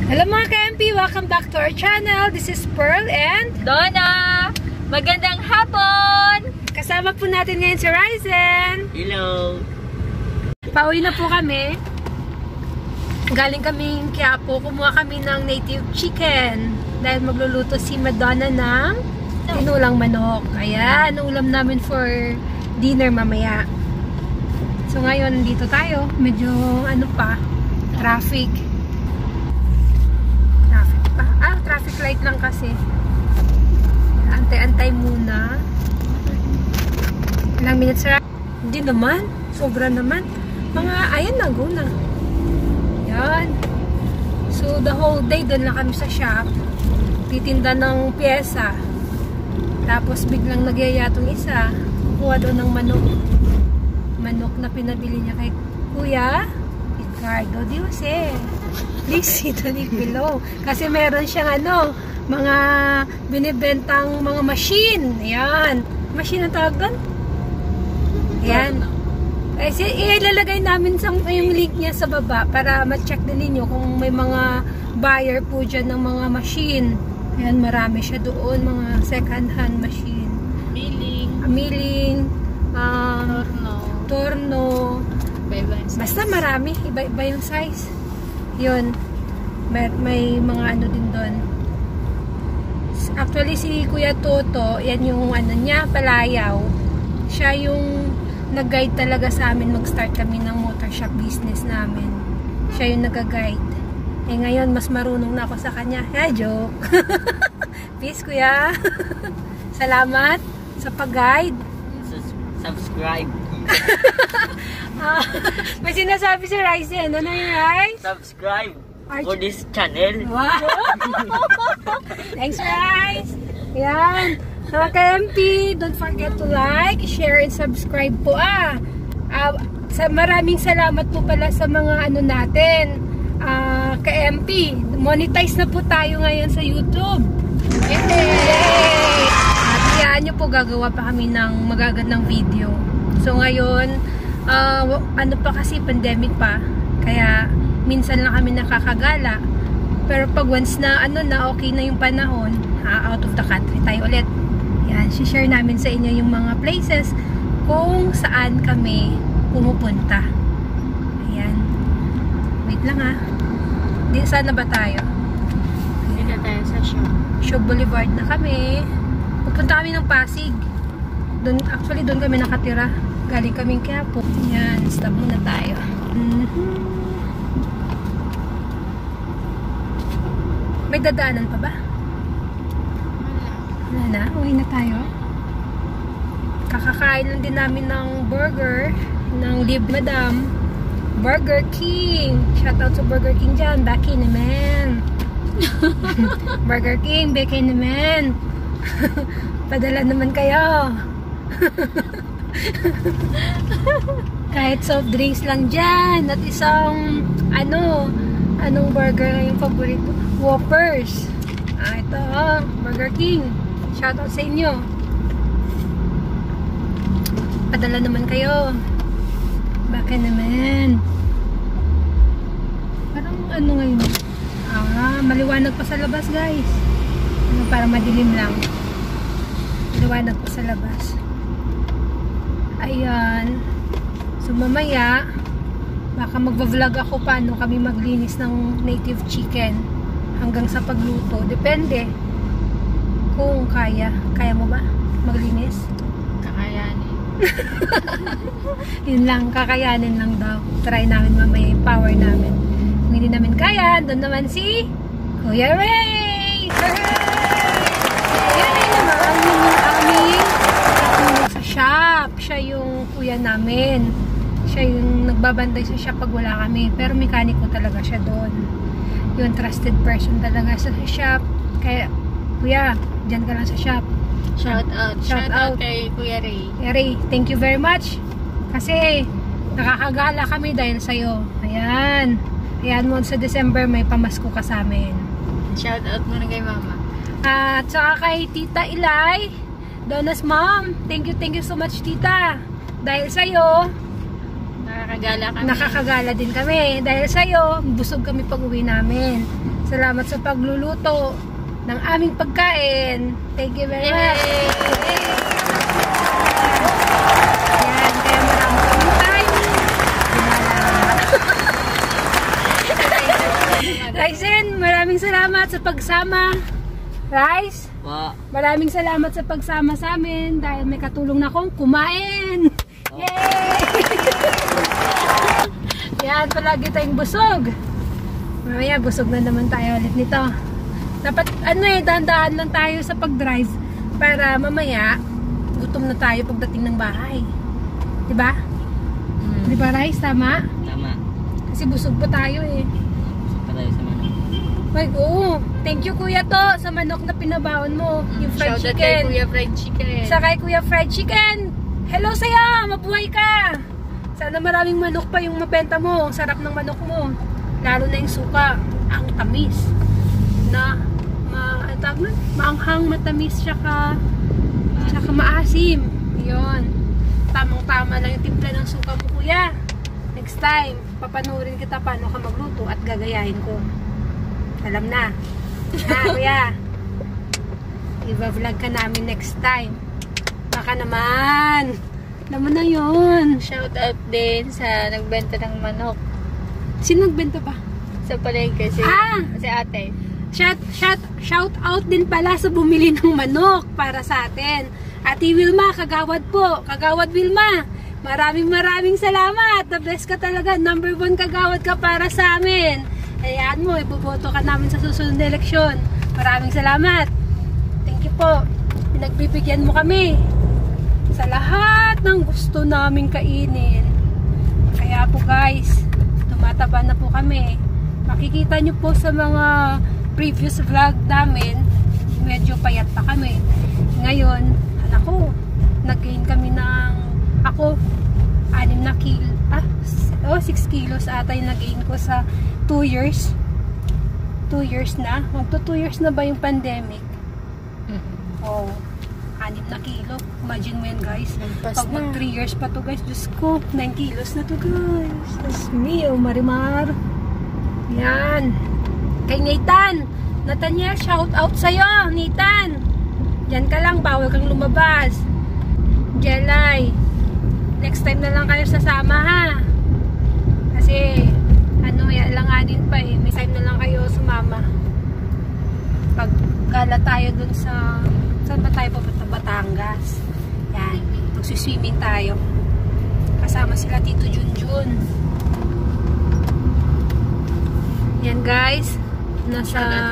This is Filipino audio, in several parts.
Hello mga ka-MP! Welcome back to our channel. This is Pearl and Donna! Magandang hapon! Kasama po natin ngayon si Ryzen. Hello! Pauwi na po kami. Galing kaming Quiapo. Kumuha kami ng native chicken. Dahil magluluto si Madonna ng tinulang manok. Ayan, ulam namin for dinner mamaya. So ngayon, dito tayo. Medyo ano pa, traffic. Traffic light lang kasi. Antay-antay muna. Ilang minutes na? Hindi naman. Sobra naman. Mga, ayan na, go na. Yan. So, the whole day doon lang kami sa shop. Titinda ng pyesa. Tapos, biglang nagyaya itong isa. Kuha doon ng manok. Manok na pinabili niya kay Kuya Ricardo Diose. Please sit on it below. Kasi meron siyang ano, mga binibentang mga machine. Ayan. Machine ang tawag doon? Ayan. Kasi ilalagay namin yung link niya sa baba para ma-check din ninyo kung may mga buyer po dyan ng mga machine. Ayan, marami siya doon. Mga second hand machine. Milling. Torno. Basta marami. Iba-iba yung size. Yun. May mga ano din doon. Actually, si Kuya Toto, yan yung ano niya, Palayaw. Siya yung nag-guide talaga sa amin mag-start kami ng motor shop business namin. Siya yung nag-guide. Eh ngayon, mas marunong na ako sa kanya. Joke. Peace, Kuya. Salamat sa pag-guide. Subscribe. May sinasabi si Ryzen. Ano yung Ryzen? Subscribe for this channel. Wow. Thanks, Ryzen. Yan. Mga ka-MP, don't forget to like, share, and subscribe po maraming salamat po pala sa mga ano natin. Ka-MP, monetize na po tayo ngayon sa YouTube. Yay! At yan nyo po, gagawa pa kami ng magagandang video. So ngayon, ano pa kasi, pandemic pa. Kaya minsan lang kami nakakagala. Pero pag once na ano na okay na yung panahon, out of the country tayo ulit. Yan, share namin sa inyo yung mga places kung saan kami pumupunta. Ayan. Wait lang Saan na ba tayo? Dito tayo sa shop. Shop Boulevard na kami. Pupunta kami ng Pasig. Actually, doon kami nakatira. Galing kaming Quiapo. Yan, stop muna tayo. May dadaanan pa ba? Wala na, uwi na tayo. Kakakain lang din namin ng burger ng Live Madam. Burger King. Shoutout sa Burger King dyan. Baki naman. Burger King, baki naman. Padala naman kayo. Kahit soft drinks lang dyan. At isang anong burger yung paborito? Whoppers. Ito Burger King. Shoutout sa inyo. Padala naman kayo. Baka naman. Parang ano ngayon? Maliwanag pa sa labas, guys. Para madilim lang. Maliwanag pa sa labas. Ayan. So mamaya, baka magva-vlog ako paano kami maglinis ng native chicken hanggang sa pagluto. Depende kung kaya. Kaya mo ba maglinis? Kakayanin. Yun lang, kakayanin lang daw. Try namin mamaya yung power namin. Kung hindi namin kaya, doon naman si Kuya Ray! Kuya Ray naman, yung aming katulong sa shop. Siya yung kuya namin. Siya yung nagbabantay sa shop pag wala kami. Pero mekaniko talaga siya doon. Yung trusted person talaga sa shop. Kaya, Kuya, dyan ka lang sa shop. Shout out kay Kuya Ray. Kuya Ray, thank you very much. Kasi, nakakagala kami dahil sa'yo. Ayan. Ayan mo, sa December may pamasko ka sa amin. Shout out muna kay Mama. At saka kay Tita Ilay, Donna's mom. Thank you so much, Tita. Dahil sa'yo, Nakakagala kami. nakakagala din kami. Dahil sa'yo, busog kami pag uwi namin. Salamat sa pagluluto ng aming pagkain. Thank you very much. Yan, kaya marami kami tayo. Ryzen, maraming salamat sa pagsama. Rice, maraming salamat sa pagsama sa amin dahil may katulong na akong kumain. Yay! Yan, palagi tayong busog. Mamaya, busog na naman tayo ulit nito. Dapat, dahan-dahan lang tayo sa pag-drive para mamaya, gutom na tayo pagdating ng bahay. Diba? Diba, Rice? Tama? Tama. Kasi busog pa tayo eh. Busog pa tayo sa manok. Ay, oo. Thank you, Kuya To, sa manok na pinabaon mo. Yung fried Shoutout chicken. kay Kuya Fried Chicken. Sa kay Kuya Fried Chicken. Hello sa'yo! Mabuhay ka! Sana maraming manok pa yung mabenta mo. Ang sarap ng manok mo. Lalo na yung suka. Ang tamis. Na, maanghang, matamis, tsaka maasim. Yun. Tamang-tama lang yung timpla ng suka mo, Kuya. Next time, papanurin kita paano ka magluto at gagayahin ko. Alam na. Kuya. I-vlog ka namin next time. Baka naman. Alam mo na yun. Shoutout din sa nagbenta ng manok. Sino nagbenta ba? Sa palengke, si ate. Shout out din pala sa bumili ng manok para sa atin. Ate Wilma, kagawad po. Kagawad Wilma. Maraming salamat. The best ka talaga. Number 1 kagawad ka para sa amin. Hayaan mo, iboboto ka namin sa susunod na eleksyon. Maraming salamat. Thank you po. Pinagbibigyan mo kami sa lahat ng gusto naming kainin. Kaya po guys, tumataba na po kami. Makikita nyo po sa mga previous vlog namin, medyo payat pa kami. Ngayon, nag-gain kami ng, 6 kilos ata yung nag-gain ko sa 2 years. 2 years na. Magto 2 years na ba yung pandemic? Oh, 6 na kilo. Imagine mo yan guys. Pag mag 3 years pa to guys, Diyos ko, 9 kilos na to guys. Diyos mio, Marimar. Yan. Kay Nathan. Nathaniel, shout out sa'yo, Nathan. Diyan ka lang, bawal kang lumabas. Jelay. Next time na lang kayo sasama ha. Kasi, yan lang nga din pa eh. May time na lang kayo sumama. Pag gala tayo dun sa, saan ba tayo papunta? Batangas. Yan. Magsiswimming tayo. Kasama sila Tito Junjun. Yan guys. Nasa...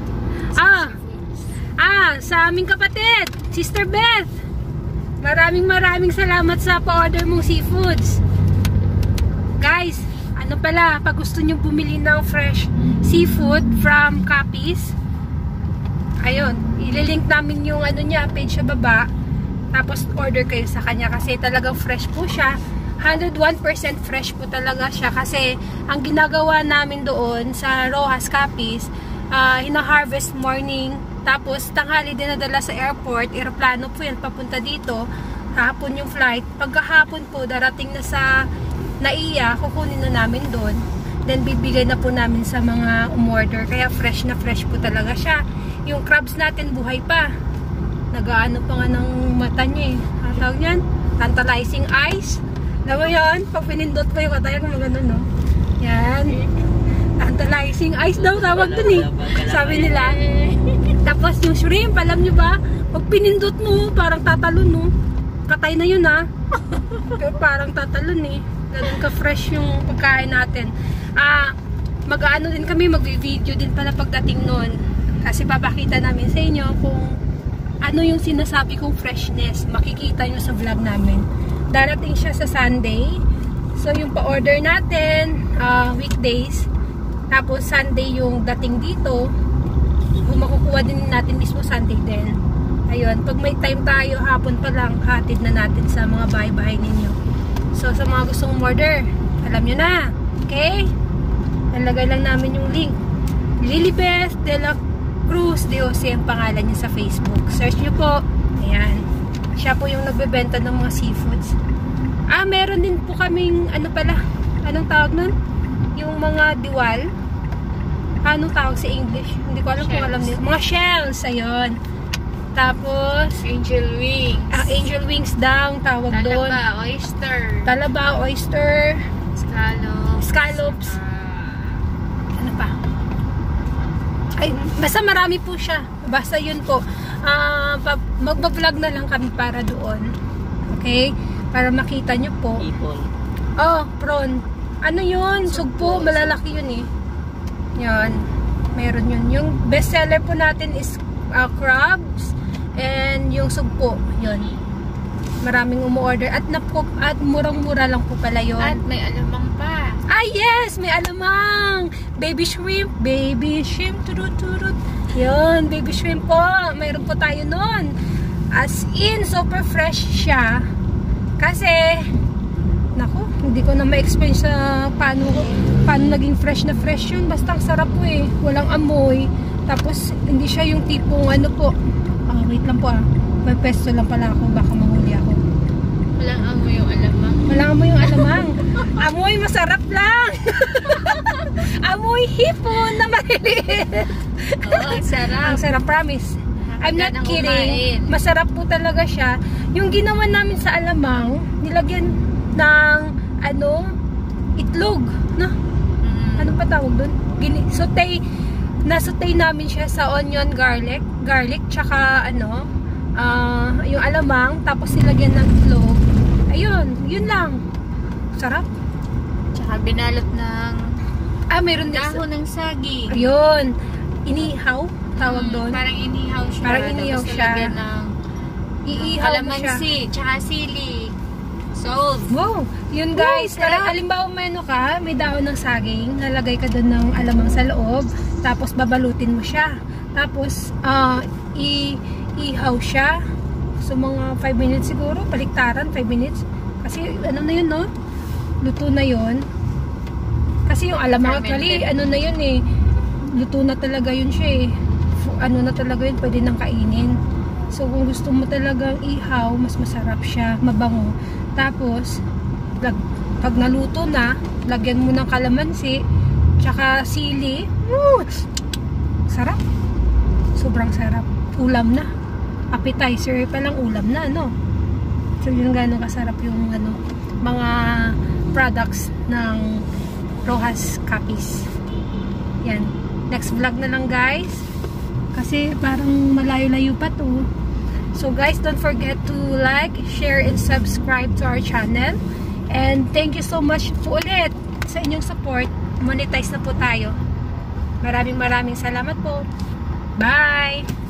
sa aming kapatid. Sister Beth. Maraming salamat sa pa-order mong seafoods. Guys, pag gusto nyo bumili ng fresh seafood from Capiz, ayun, ililink namin yung page sa baba, tapos order kayo sa kanya kasi talagang fresh po siya. 101% fresh po talaga siya kasi ang ginagawa namin doon sa Rojas Capiz, hina-harvest morning, tapos tanghali din nadala sa airport, aeroplano po yan papunta dito, hapon yung flight, pagkahapon po darating na sa Naiya, kukunin na namin doon, then bibigay na po namin sa mga umorder, kaya fresh na fresh po talaga siya. Yung crabs natin buhay pa, nagaano pa nga ng mata niya eh, tawag niyan, tantalizing eyes. Alam mo yun, pag pinindot pa yung katayang magano no, yan, tantalizing eyes daw tawag dun eh, sabi nila. Tapos yung shrimp, alam nyo ba, pag pinindot mo parang tatalon no, katay na yun ha. Pero parang tatalon eh, ganun ka fresh yung pagkain natin. Mag-ano din kami, mag-video din pala pagdating nun, kasi papakita namin sa inyo kung ano yung sinasabi kong freshness. Makikita nyo sa vlog namin. Darating siya sa Sunday, so yung pa-order natin weekdays, tapos Sunday yung dating dito, kung makukuha din natin mismo Sunday din. Ayun, pag may time tayo, hapon pa lang, hatid na natin sa mga bahay-bahay ninyo. So, sa mga gustong order, alam nyo na. Okay? Nalagay lang namin yung link. Lilibeth de la Cruz DOC ang pangalan niya sa Facebook. Search nyo po. Ayan. Siya po yung nagbebenta ng mga seafoods. Meron din po kaming, anong tawag nun? Yung mga diwal. Anong tawag sa English? Hindi ko alam kung alam nila. Mga shells, ayun. Tapos, Angel wings. Angel wings daw, tawag doon. Talaba, oyster. Talaba, oyster. Scallops. Ano pa? Ay, basta marami po siya. Basta yun po. Magbablog na lang kami para doon. Okay? Para makita nyo po. Ipon. Oh, prawn. Ano yun? Sugpo. Malalaki yun eh. Yan. Meron yun. Yung best seller po natin is crabs and yung sugpo. Yun. Maraming umu-order. At murang-mura lang po pala yun. At may alamang pa. Ah, yes! May alamang! Baby shrimp. Baby shrimp. Turut-turut. Yun. Baby shrimp po. Mayroon po tayo nun. As in, super fresh siya. Kasi, naku, hindi ko na ma-explain sa paano naging fresh na fresh yun. Basta ang sarap po eh. Walang amoy. Tapos, hindi siya yung tipong ano po. Wait lang po May pesto lang pala ako. Baka mahuli ako. Walang amoy yung alamang. Walang amoy yung alamang. Amoy masarap lang. Amoy hipon na maliliit. Oo, sarap. Ang sarap, promise. I'm not kidding. Masarap po talaga siya. Yung ginawa namin sa alamang, nilagyan ng itlog, no? Ano pa tawag doon? Nasutay namin siya sa onion, garlic, tsaka yung alamang, tapos nilagyan ng itlog. Ayun, yun lang. Sarap. Tsaka binalot ng meron dahon ng saging. Ayun. Inihaw, tawag doon. Parang inihaw siya. Parang inihaw tapos siya. nilagyan ng Iihaw mo siya. kalamansi, tsaka sili. Salt. Wow! Yun guys, parang halimbawa may dahon ng saging, nalagay ka doon ng alamang sa loob, tapos babalutin mo siya. Tapos, iihaw siya. So, mga 5 minutes siguro, paliktaran, 5 minutes. Kasi, ano na yun, no? Luto na yun. Kasi yung alamang, actually, ano na yun eh, luto na talaga yun siya eh. Ano na talaga yun, pwede nang kainin. So, kung gusto mo talagang ihaw, mas masarap siya, mabango. Tapos, pag naluto na, lagyan mo ng kalamansi, tsaka sili. Sarap. Sobrang sarap. Ulam na. Appetizer pa lang, ulam na, no? So, yun gano'ng kasarap yung mga products ng Rojas Capis. Yan. Next vlog na lang, guys. Kasi parang malayo-layo pa to. So guys, don't forget to like, share, and subscribe to our channel. And thank you so much po ulit sa inyong support. Monetize na po tayo. Maraming salamat po. Bye!